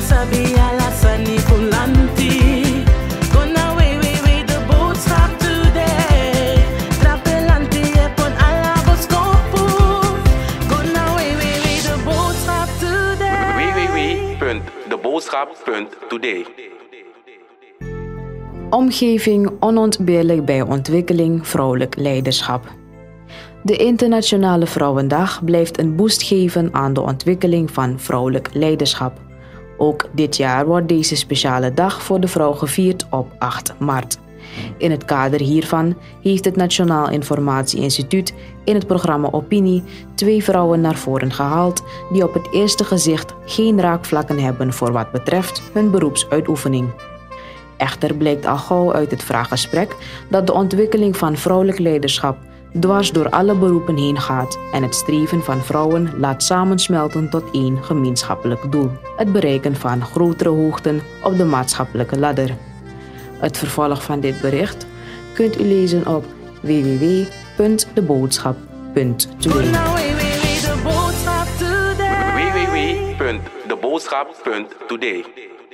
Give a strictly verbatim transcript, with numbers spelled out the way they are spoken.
sabi alasani kulanti. Gonna we we we de boodschap today. Trapelanti epon alaboskopu. Gonna we we we de boodschap today. w w w punt de boodschap punt today. Omgeving onontbeerlijk bij ontwikkeling vrouwelijk leiderschap. De Internationale Vrouwendag blijft een boost geven aan de ontwikkeling van vrouwelijk leiderschap. Ook dit jaar wordt deze speciale dag voor de vrouw gevierd op acht maart. In het kader hiervan heeft het Nationaal Informatie Instituut in het programma Opinie twee vrouwen naar voren gehaald die op het eerste gezicht geen raakvlakken hebben voor wat betreft hun beroepsuitoefening. Echter blijkt al gauw uit het vraaggesprek dat de ontwikkeling van vrouwelijk leiderschap dwars door alle beroepen heen gaat en het streven van vrouwen laat samensmelten tot één gemeenschappelijk doel: het bereiken van grotere hoogten op de maatschappelijke ladder. Het vervolg van dit bericht kunt u lezen op w w w punt de boodschap punt today. w w w punt de boodschap punt today.